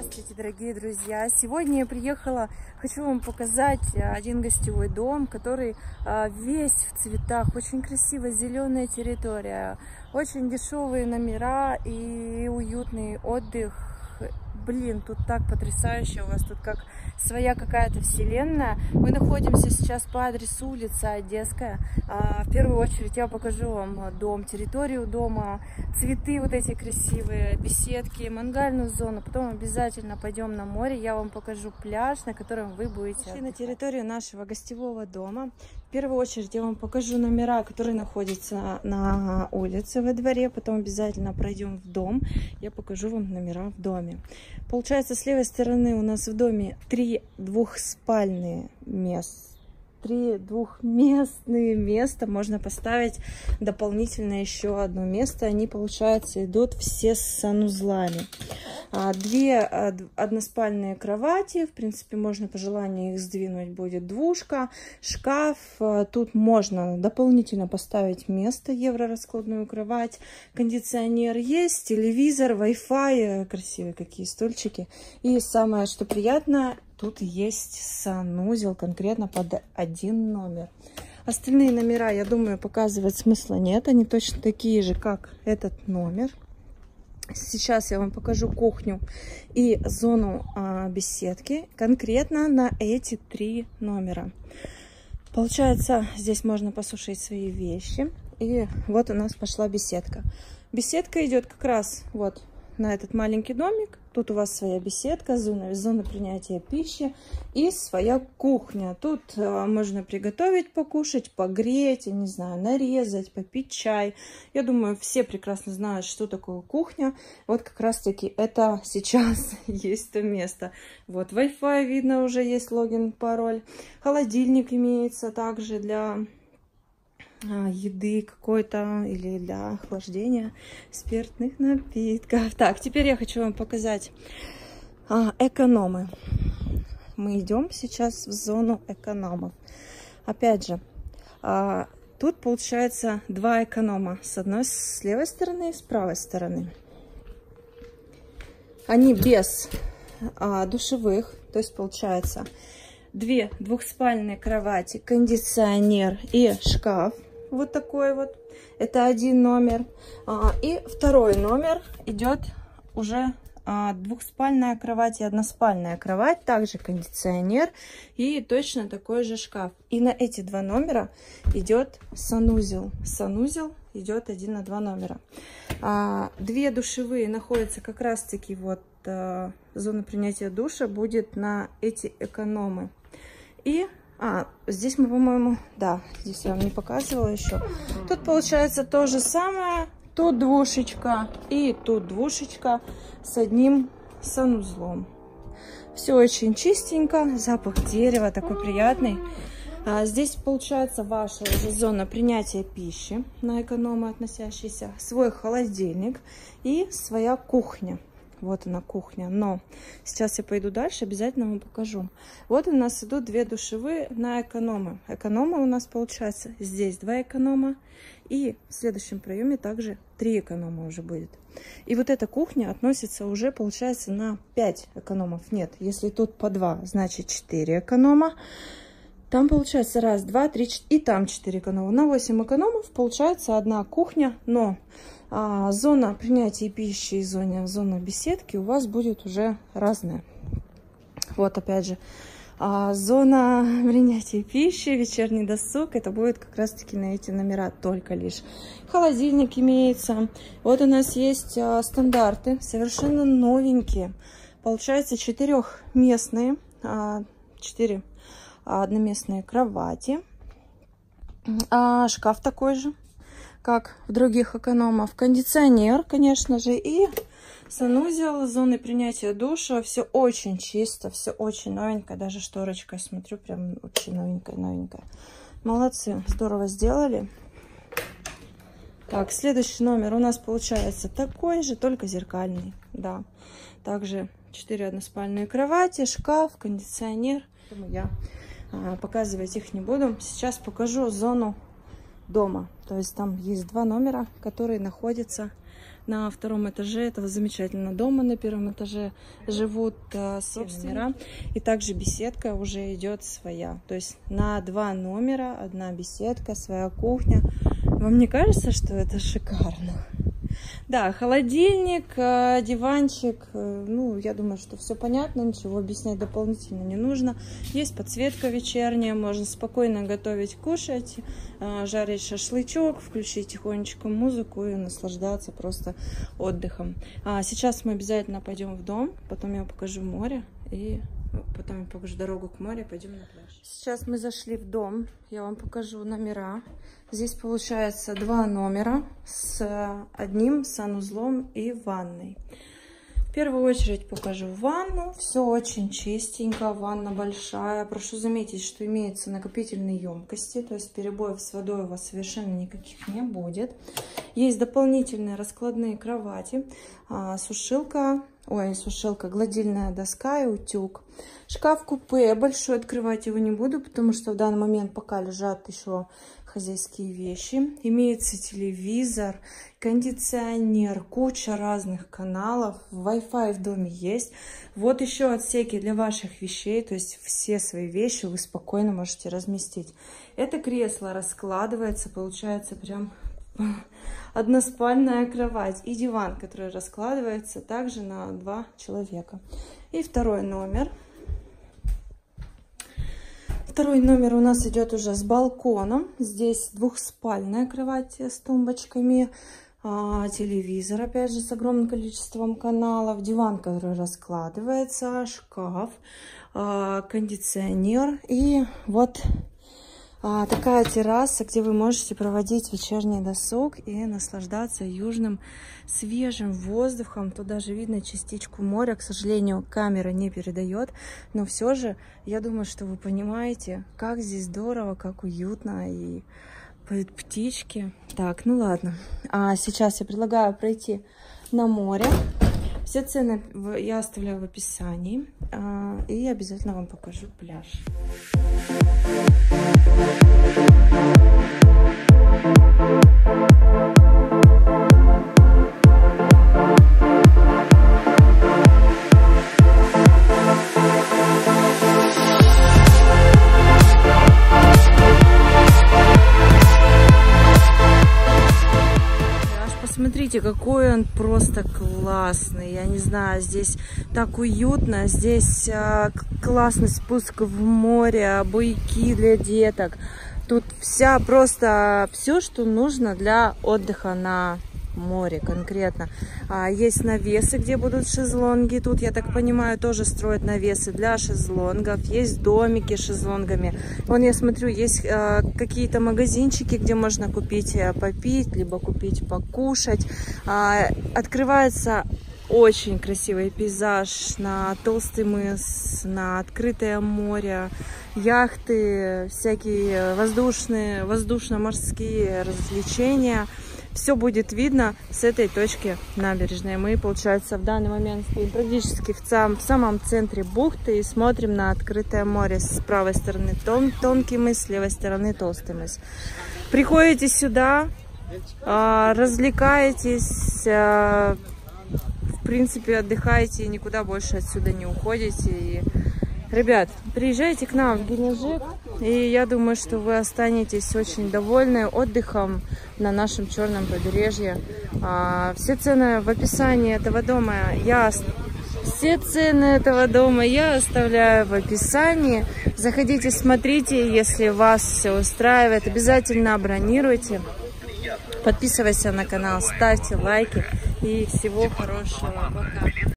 Здравствуйте, дорогие друзья! Сегодня я приехала, хочу вам показать один гостевой дом, который весь в цветах, очень красивая зеленая территория, очень дешевые номера и уютный отдых. Блин, тут так потрясающе, у вас тут как своя какая-то вселенная. Мы находимся сейчас по адресу улица Одесская. В первую очередь я покажу вам дом, территорию дома, цветы вот эти красивые, беседки, мангальную зону. Потом обязательно пойдем на море, я вам покажу пляж, на котором вы будете отдыхать. На территорию нашего гостевого дома. В первую очередь я вам покажу номера, которые находятся на улице во дворе. Потом обязательно пройдем в дом, я покажу вам номера в доме. Получается, с левой стороны у нас в доме 3 двухспальные места. 3 двухместные места. Можно поставить дополнительно еще одно место. Они, получается, идут все с санузлами. 2 односпальные кровати. В принципе, можно по желанию их сдвинуть. Будет двушка, шкаф. Тут можно дополнительно поставить место, евро-раскладную кровать. Кондиционер есть, телевизор, Wi-Fi. Красивые какие стульчики. И самое, что приятно, тут есть санузел конкретно под один номер. Остальные номера, я думаю, показывать смысла нет. Они точно такие же, как этот номер. Сейчас я вам покажу кухню и зону беседки конкретно на эти 3 номера. Получается, здесь можно посушить свои вещи. И вот у нас пошла беседка. Беседка идет как раз вот на этот маленький домик. Тут у вас своя беседка, зона принятия пищи и своя кухня. Тут можно приготовить, покушать, погреть, я не знаю, нарезать, попить чай. Я думаю, все прекрасно знают, что такое кухня. Вот как раз таки это сейчас есть то место. Вот Wi-Fi видно, уже есть логин, пароль. Холодильник имеется также для еды какой-то или для охлаждения спиртных напитков. Так, теперь я хочу вам показать экономы. Мы идем сейчас в зону экономов. Опять же, тут получается 2 эконома. С левой стороны и с правой стороны. Они без душевых, то есть получается 2 двухспальные кровати, кондиционер и шкаф. Вот такой вот. Это один номер. И второй номер идет уже двухспальная кровать и односпальная кровать. Также кондиционер и точно такой же шкаф. И на эти 2 номера идет санузел. Санузел идет 1 на 2 номера. 2 душевые находятся как раз таки вот зона принятия душа будет на эти экономы. И здесь мы, по-моему, да, здесь я вам не показывала еще. Тут получается то же самое. Тут двушечка и тут двушечка с одним санузлом. Все очень чистенько, запах дерева такой приятный. Здесь получается ваша уже зона принятия пищи на экономы относящийся, свой холодильник и своя кухня. Вот она кухня, но сейчас я пойду дальше, обязательно вам покажу. Вот у нас идут 2 душевые на экономы. Эконома у нас получается здесь 2 эконома, и в следующем проеме также 3 эконома уже будет. И вот эта кухня относится уже, получается, на 5 экономов. Нет, если тут по 2, значит 4 эконома. Там получается 1, 2, 3, 4, и там 4 эконома. На 8 экономов получается 1 кухня, но зона принятия пищи и зона беседки у вас будет уже разная. Вот опять же, зона принятия пищи, вечерний досуг, это будет как раз таки на эти номера только лишь. Холодильник имеется. Вот у нас есть стандарты, совершенно новенькие. Получается 4-местные, 4 одноместные кровати. Шкаф такой же, как в других экономов. Кондиционер, конечно же, и санузел, зоны принятия душа. Все очень чисто, все очень новенькое. Даже шторочка, смотрю, прям очень новенькая. Молодцы, здорово сделали. Так, следующий номер у нас получается такой же, только зеркальный. Да, также 4 односпальные кровати, шкаф, кондиционер. Я показывать их не буду. Сейчас покажу зону дома. То есть там есть 2 номера, которые находятся на втором этаже этого замечательного дома. На первом этаже живут собственники. И также беседка уже идет своя. То есть на 2 номера, 1 беседка, своя кухня. Вам не кажется, что это шикарно? Да, холодильник, диванчик, ну, я думаю, что все понятно, ничего объяснять дополнительно не нужно. Есть подсветка вечерняя, можно спокойно готовить, кушать, жарить шашлычок, включить тихонечко музыку и наслаждаться просто отдыхом. Сейчас мы обязательно пойдем в дом, потом я покажу море и потом я покажу дорогу к морю, пойдем на пляж. Сейчас мы зашли в дом, я вам покажу номера. Здесь получается 2 номера с 1 санузлом и ванной. В первую очередь покажу ванну. Все очень чистенько, ванна большая. Прошу заметить, что имеются накопительные емкости, то есть перебоев с водой у вас совершенно никаких не будет. Есть дополнительные раскладные кровати, сушилка, гладильная доска и утюг. Шкаф-купе большой, открывать его не буду, потому что в данный момент пока лежат еще хозяйские вещи. Имеется телевизор, кондиционер, куча разных каналов, Wi-Fi в доме есть. Вот еще отсеки для ваших вещей, то есть все свои вещи вы спокойно можете разместить. Это кресло раскладывается, получается прям односпальная кровать и диван, который раскладывается также на 2 человека. И второй номер. Второй номер у нас идет уже с балконом. Здесь 2-спальная кровать с тумбочками, телевизор, опять же, с огромным количеством каналов, диван, который раскладывается, шкаф, кондиционер и вот такая терраса, где вы можете проводить вечерний досуг и наслаждаться южным свежим воздухом. Тут даже видно частичку моря. К сожалению, камера не передает, но все же, я думаю, что вы понимаете, как здесь здорово, как уютно и поют птички. Так, ну ладно. Сейчас я предлагаю пройти на море. Все цены я оставляю в описании. И обязательно вам покажу пляж. Посмотрите, какой он просто классный. Я не знаю, здесь так уютно. Здесь классный спуск в море, буйки для деток. Тут просто все, что нужно для отдыха на море конкретно. Есть навесы, где будут шезлонги. Тут, я так понимаю, тоже строят навесы для шезлонгов. Есть домики с шезлонгами. Вон, я смотрю, есть какие-то магазинчики, где можно купить попить, либо купить покушать. Открывается очень красивый пейзаж на Толстый мыс, на открытое море, яхты, всякие воздушно-морские развлечения. Все будет видно с этой точки набережной. Мы, получается, в данный момент стоим практически в самом центре бухты и смотрим на открытое море. С правой стороны Тонкий мыс, с левой стороны Толстый мыс. Приходите сюда, развлекаетесь, в принципе, отдыхаете, никуда больше отсюда не уходите. И, ребят, приезжайте к нам в Геленджик, и я думаю, что вы останетесь очень довольны отдыхом на нашем черном побережье. Все цены в описании этого дома я оставляю в описании. Заходите, смотрите, если вас все устраивает, обязательно бронируйте. Подписывайся на канал, ставьте лайки и всего хорошего. Пока.